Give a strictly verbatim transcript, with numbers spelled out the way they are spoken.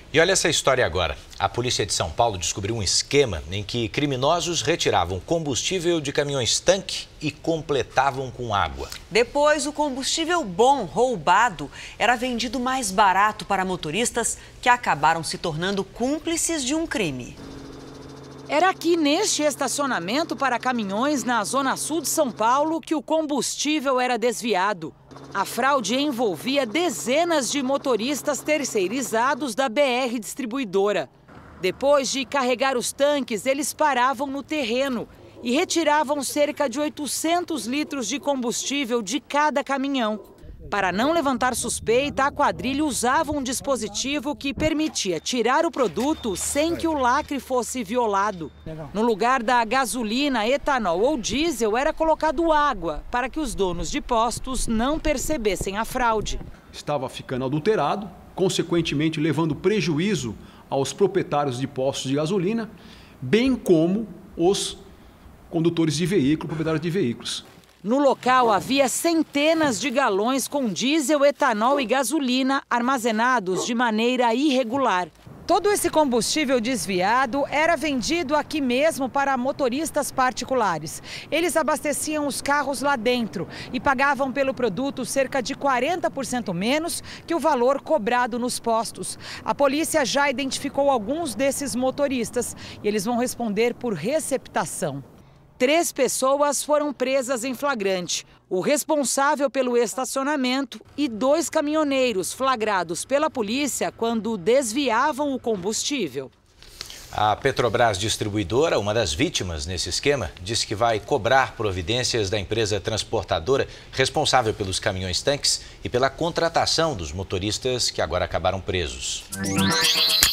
E olha essa história agora. A polícia de São Paulo descobriu um esquema em que criminosos retiravam combustível de caminhões-tanque e completavam com água. Depois, o combustível bom, roubado, era vendido mais barato para motoristas que acabaram se tornando cúmplices de um crime. Era aqui neste estacionamento para caminhões na zona sul de São Paulo que o combustível era desviado. A fraude envolvia dezenas de motoristas terceirizados da B R Distribuidora. Depois de carregar os tanques, eles paravam no terreno e retiravam cerca de oitocentos litros de combustível de cada caminhão. Para não levantar suspeita, a quadrilha usava um dispositivo que permitia tirar o produto sem que o lacre fosse violado. No lugar da gasolina, etanol ou diesel, era colocado água para que os donos de postos não percebessem a fraude. Estava ficando adulterado, consequentemente levando prejuízo aos proprietários de postos de gasolina, bem como os condutores de veículo, proprietários de veículos. No local havia centenas de galões com diesel, etanol e gasolina armazenados de maneira irregular. Todo esse combustível desviado era vendido aqui mesmo para motoristas particulares. Eles abasteciam os carros lá dentro e pagavam pelo produto cerca de quarenta por cento menos que o valor cobrado nos postos. A polícia já identificou alguns desses motoristas e eles vão responder por receptação. Três pessoas foram presas em flagrante. O responsável pelo estacionamento e dois caminhoneiros flagrados pela polícia quando desviavam o combustível. A Petrobras Distribuidora, uma das vítimas nesse esquema, disse que vai cobrar providências da empresa transportadora responsável pelos caminhões-tanques e pela contratação dos motoristas que agora acabaram presos.